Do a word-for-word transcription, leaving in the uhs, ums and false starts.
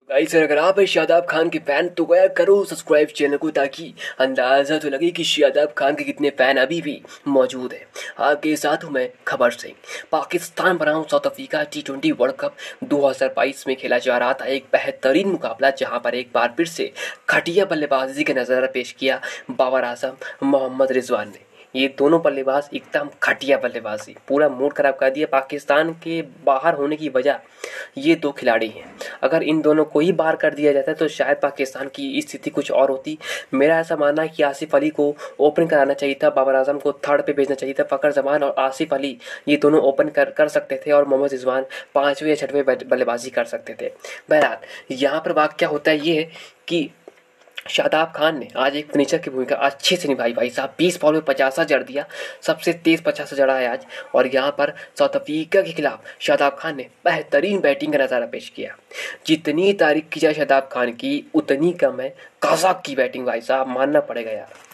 Guys अगर आप हैं शादाब खान के फैन तो गया करो सब्सक्राइब चैनल को, ताकि अंदाजा तो लगे कि शादाब खान के कितने फैन अभी भी मौजूद हैं। आपके साथ हूं मैं खबर सिंह। पाकिस्तान बनाम South Africa T twenty World Cup दो हज़ार बाईस में खेला जा रहा था एक बेहतरीन मुकाबला, जहां पर एक बार फिर से घटिया बल्लेबाजी का नज़ारा पेश किया बाबर आजम, मोहम्मद रिजवान ने। ये दोनों बल्लेबाज एकदम घटिया बल्लेबाजी, पूरा मूड खराब कर दिया। पाकिस्तान के बाहर होने की वजह ये दो खिलाड़ी हैं। अगर इन दोनों को ही बाहर कर दिया जाता तो शायद पाकिस्तान की स्थिति कुछ और होती। मेरा ऐसा मानना है कि आसिफ अली को ओपन कराना चाहिए था, बाबर आजम को थर्ड पे भेजना चाहिए था। फ़खर जमान और आसिफ अली ये दोनों ओपन कर कर सकते थे और मोहम्मद रिजवान पाँचवें या छठवें बल्लेबाजी कर सकते थे। बहरहाल यहाँ पर वाक़या होता है ये कि शादाब खान ने आज एक फिनिशर की भूमिका अच्छे से निभाई। भाई साहब बीस बॉल में पचासा जड़ दिया, सबसे तेज पचासा जड़ा है आज। और यहाँ पर साउथ अफ्रीका के खिलाफ शादाब खान ने बेहतरीन बैटिंग का नज़ारा पेश किया। जितनी तारीफ की जाए शादाब खान की उतनी कम है। गजब की बैटिंग भाई साहब, मानना पड़ेगा यार।